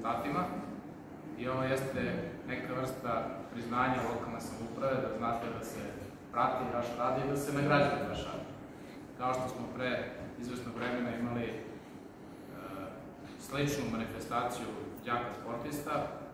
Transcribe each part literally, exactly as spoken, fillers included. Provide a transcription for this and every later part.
rezultatima i ovo jeste neka vrsta priznanja lokalne samouprave, da znate da se prati vaš rad i da se nagrađuje vaš rad. Kao što smo pre izvesnog vremena imali sličnu manifestaciju đaka sportista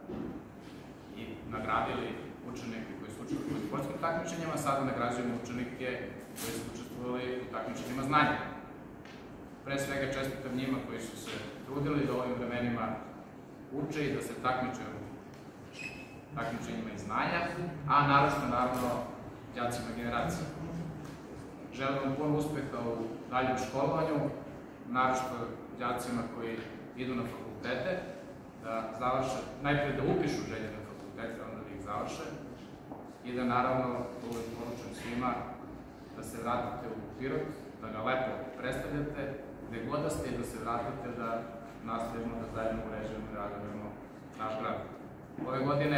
i nagradili učenike koji su učestvovali u sportskim takmičenjima, sada nagrađujemo učenike koji su učestvovali u takmičenjima znanja. Pre svega čestitam njima koji su se trudili da ovim vremenima uče i da se takmiče u takmičenjima iz znanja, a naročito naravno đacima generacije. Želim vam puno uspeha u daljem školovanju, naročito đacima koji idu na fakultete, da završe, najprej da upišu želje na fakultete, onda da ih završe i da naravno uvek poručujem svima da se vratite u Pirot, da ga lepo predstavljate, gde god da ste i da se vratite da nastavimo da zajedno uređujemo i razvijemo naš grad. Ove godine,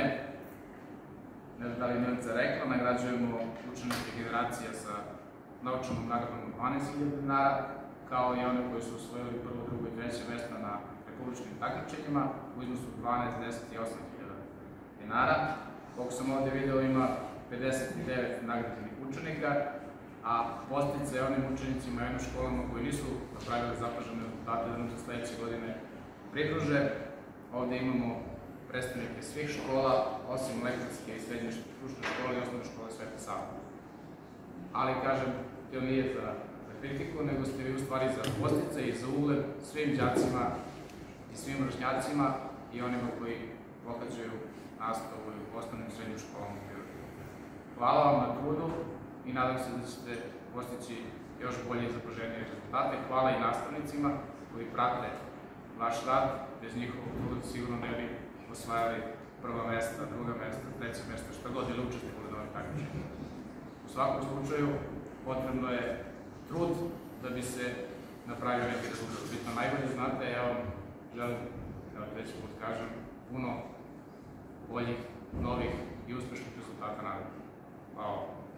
ne znam da li Milica rekla, nagrađujemo učenike generacija sa novčanom nagradom od dvanaest hiljada dinara, kao i one koji su osvojili prvo, drugo i treće mesta na republičkim takmičenjima u iznosu dvanaest, deset i osam hiljada dinara. Koliko sam ovde video, ima pedeset devet nagrađenih učenika, a postice onim učenicima i onim školama koji nisu napravili zapažene rezultate da nam se sledeće godine pridruže. Ovde imamo predstavnike svih škola, osim lekarske i srednje stručne škole i osnovne škole Sveti Sava. Ali, kažem, to nije za kritiku, nego ste vi u stvari za postice i za ugled svim đacima i svim vršnjacima i onima koji pohađaju nastavu u osnovnim i srednjim školama u Pirotu. Hvala vam na trudu i nadam se da ćete postići još bolje i zapaženije rezultate. Hvala i nastavnicima koji prate vaš rad, bez njihovog truda sigurno ne bi osvajali prva mesta, druga mesta, treća mesta, šta god ili učestvovali na ovim takmičenjima. U svakom slučaju, potrebno je trud da bi se napravio neki rezultat. Bitno najbolje znate, ja vam želim, evo treći put kažem, puno boljih, novih i uspešnih rezultata naravno. Hvala.